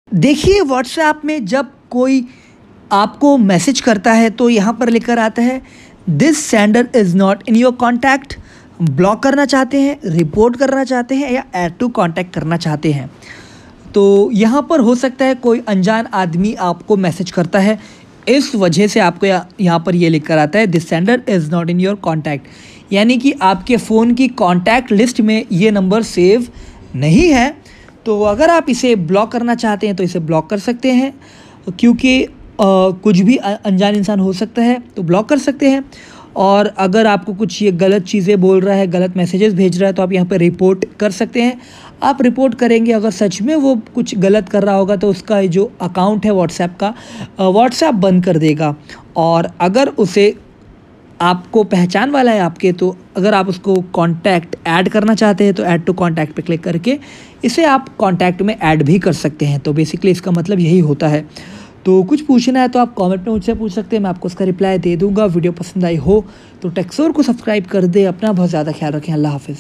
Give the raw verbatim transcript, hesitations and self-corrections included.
देखिए व्हाट्सएप में जब कोई आपको मैसेज करता है तो यहाँ पर लिखकर आता है this sender is not in your contact. Block करना चाहते हैं, रिपोर्ट करना चाहते हैं या ऐड टू कॉन्टैक्ट करना चाहते हैं, तो यहाँ पर हो सकता है कोई अनजान आदमी आपको मैसेज करता है, इस वजह से आपको यहाँ पर ये लिख कर आता है this sender is not in your contact, यानी कि आपके फ़ोन की कॉन्टैक्ट लिस्ट में ये नंबर सेव नहीं है। तो अगर आप इसे ब्लॉक करना चाहते हैं तो इसे ब्लॉक कर सकते हैं, क्योंकि कुछ भी अनजान इंसान हो सकता है, तो ब्लॉक कर सकते हैं। और अगर आपको कुछ ये गलत चीज़ें बोल रहा है, गलत मैसेजेस भेज रहा है, तो आप यहाँ पर रिपोर्ट कर सकते हैं। आप रिपोर्ट करेंगे, अगर सच में वो कुछ गलत कर रहा होगा तो उसका जो अकाउंट है व्हाट्सएप का, व्हाट्सएप बंद कर देगा। और अगर उसे आपको पहचान वाला है आपके, तो अगर आप उसको कांटेक्ट ऐड करना चाहते हैं तो ऐड टू कांटेक्ट पे क्लिक करके इसे आप कांटेक्ट में ऐड भी कर सकते हैं। तो बेसिकली इसका मतलब यही होता है। तो कुछ पूछना है तो आप कमेंट में मुझसे पूछ सकते हैं, मैं आपको उसका रिप्लाई दे दूंगा। वीडियो पसंद आई हो तो टेक्सोर को सब्सक्राइब कर दे। अपना बहुत ज़्यादा ख्याल रखें। अल्लाह हाफिज़।